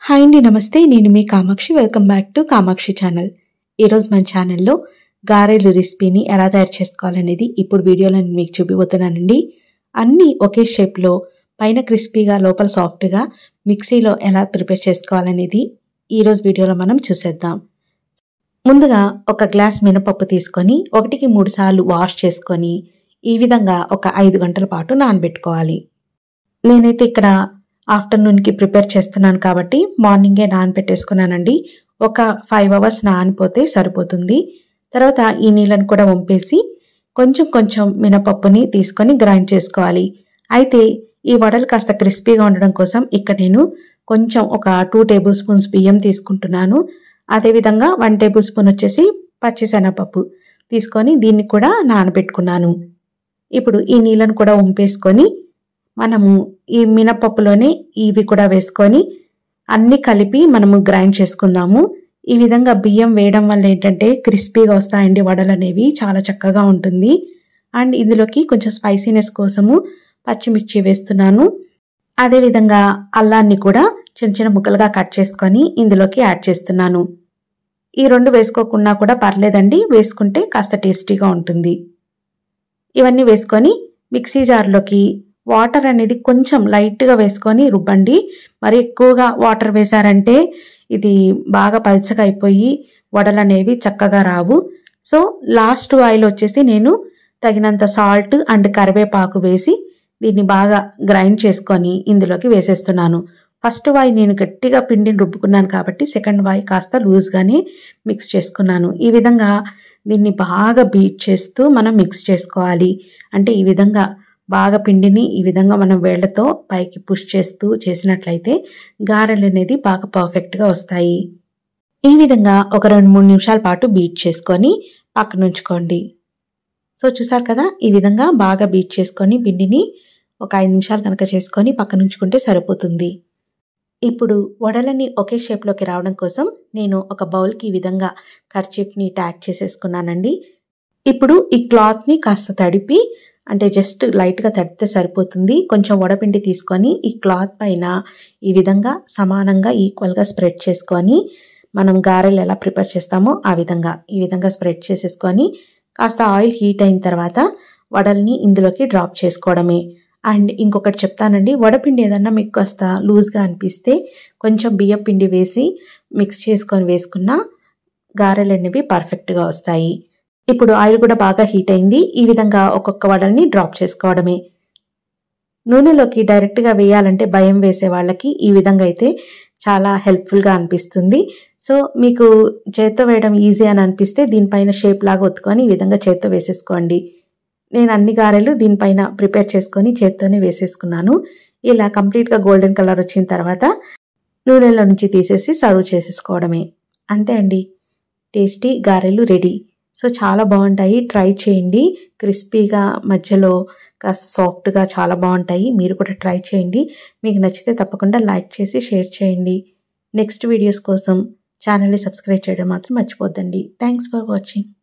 Hi అండి, నమస్తే. నేను మీ Kamakshi. Welcome back to Kamakshi channel. ఈరోజు మన ఛానల్లో గారెలు రెసిపీని ఎలా తయారు చేసుకోవాలనేది ఇప్పుడు వీడియోలో నేను మీకు చూపిపోతున్నానండి. అన్నీ ఒకే షేప్లో, పైన క్రిస్పీగా లోపల సాఫ్ట్గా మిక్సీలో ఎలా ప్రిపేర్ చేసుకోవాలనేది ఈరోజు వీడియోలో మనం చూసేద్దాం. ముందుగా ఒక గ్లాస్ మినపప్పు తీసుకొని 1కి 3 సార్లు వాష్ చేసుకొని ఈ విధంగా ఒక 5 గంటల పాటు నానబెట్టుకోవాలి. నేనైతే ఇక్కడ ఆఫ్టర్నూన్కి ప్రిపేర్ చేస్తున్నాను కాబట్టి మార్నింగే నానబెట్టేసుకున్నానండి. ఒక 5 అవర్స్ నానిపోతే సరిపోతుంది. తర్వాత ఈ నీళ్ళని కూడా వంపేసి కొంచెం కొంచెం మినపప్పుని తీసుకొని గ్రైండ్ చేసుకోవాలి. అయితే ఈ వడలు కాస్త క్రిస్పీగా ఉండడం కోసం ఇక్కడ నేను కొంచెం ఒక 2 టేబుల్ స్పూన్స్ బియ్యం తీసుకుంటున్నాను. అదేవిధంగా 1 టేబుల్ స్పూన్ వచ్చేసి పచ్చిశనగపప్పు తీసుకొని దీన్ని కూడా నానబెట్టుకున్నాను. ఇప్పుడు ఈ నీళ్ళను కూడా వంపేసుకొని మనము ఈ మినపప్పులోనే ఇవి కూడా వేసుకొని అన్నీ కలిపి మనము గ్రైండ్ చేసుకుందాము. ఈ విధంగా బియ్యం వేయడం వల్ల ఏంటంటే క్రిస్పీగా వస్తాయండి వడలు అనేవి, చాలా చక్కగా ఉంటుంది. అండ్ ఇందులోకి కొంచెం స్పైసీనెస్ కోసము పచ్చిమిర్చి వేస్తున్నాను. అదేవిధంగా అల్లాన్ని కూడా చిన్న చిన్న ముక్కలుగా కట్ చేసుకొని ఇందులోకి యాడ్ చేస్తున్నాను. ఈ 2 వేసుకోకుండా కూడా పర్లేదండి, వేసుకుంటే కాస్త టేస్టీగా ఉంటుంది. ఇవన్నీ వేసుకొని మిక్సీ జార్లోకి వాటర్ అనేది కొంచెం లైట్గా వేసుకొని రుబ్బండి. మరి ఎక్కువగా వాటర్ వేశారంటే ఇది బాగా పల్చగా అయిపోయి వడలు అనేవి చక్కగా రావు. సో లాస్ట్ ఆయిల్ వచ్చేసి నేను తగినంత సాల్ట్ అండ్ కరివేపాకు వేసి దీన్ని బాగా గ్రైండ్ చేసుకొని ఇందులోకి వేసేస్తున్నాను. ఫస్ట్ వాయి నేను గట్టిగా పిండిని రుబ్బుకున్నాను కాబట్టి సెకండ్ వాయి కాస్త లూజ్గానే మిక్స్ చేసుకున్నాను. ఈ విధంగా దీన్ని బాగా బీట్ చేస్తూ మనం మిక్స్ చేసుకోవాలి. అంటే ఈ విధంగా బాగా పిండిని ఈ విధంగా మనం వేళ్లతో పైకి పుష్ చేస్తూ చేసినట్లయితే గారెలు అనేది బాగా పర్ఫెక్ట్గా వస్తాయి. ఈ విధంగా ఒక 2-3 నిమిషాల పాటు బీట్ చేసుకొని పక్కన ఉంచుకోండి. సో చూసారు కదా, ఈ విధంగా బాగా బీట్ చేసుకొని పిండిని ఒక 5 నిమిషాలు కనుక చేసుకొని పక్కన ఉంచుకుంటే సరిపోతుంది. ఇప్పుడు వడలని ఒకే షేప్లోకి రావడం కోసం నేను ఒక బౌల్కి ఈ విధంగా కర్చీఫ్ని ట్యాగ్ చేసేసుకున్నానండి. ఇప్పుడు ఈ క్లాత్ని కాస్త తడిపి, అంటే జస్ట్ లైట్గా తడిపితే సరిపోతుంది. కొంచెం వడపిండి తీసుకొని ఈ క్లాత్ పైన ఈ విధంగా సమానంగా ఈక్వల్గా స్ప్రెడ్ చేసుకొని మనం గారెలు ఎలా ప్రిపేర్ చేస్తామో ఆ విధంగా ఈ విధంగా స్ప్రెడ్ చేసేసుకొని కాస్త ఆయిల్ హీట్ అయిన తర్వాత వడల్ని ఇందులోకి డ్రాప్ చేసుకోవడమే. అండ్ ఇంకొకటి చెప్తానండి, వడపిండి ఏదన్నా మీకు కాస్త లూజ్గా అనిపిస్తే కొంచెం బియ్యం పిండి వేసి మిక్స్ చేసుకొని వేసుకున్న గారెలు అనేవి పర్ఫెక్ట్గా వస్తాయి. ఇప్పుడు ఆయిల్ కూడా బాగా హీట్ అయింది. ఈ విధంగా ఒక్కొక్క వడల్ని డ్రాప్ చేసుకోవడమే. నూనెలోకి డైరెక్ట్గా వేయాలంటే భయం వేసే వాళ్ళకి ఈ విధంగా అయితే చాలా హెల్ప్ఫుల్గా అనిపిస్తుంది. సో మీకు చేత్తో వేయడం ఈజీ అని అనిపిస్తే దీనిపైన షేప్ లాగా ఒత్తుకొని ఈ విధంగా చేత్తో వేసేసుకోండి. నేను అన్ని గారెలు దీనిపైన ప్రిపేర్ చేసుకొని చేత్తోనే వేసేసుకున్నాను. ఇలా కంప్లీట్గా గోల్డెన్ కలర్ వచ్చిన తర్వాత నూనెలో నుంచి తీసేసి సర్వ్ చేసేసుకోవడమే. అంతే అండి, టేస్టీ గారెలు రెడీ. సో చాలా బాగుంటాయి, ట్రై చేయండి. క్రిస్పీగా మధ్యలో కాస్త సాఫ్ట్గా చాలా బాగుంటాయి. మీరు కూడా ట్రై చేయండి. మీకు నచ్చితే తప్పకుండా లైక్ చేసి షేర్ చేయండి. నెక్స్ట్ వీడియోస్ కోసం ఛానల్ని సబ్స్క్రైబ్ చేయడం మాత్రం మర్చిపోద్దండి. Thanks for watching.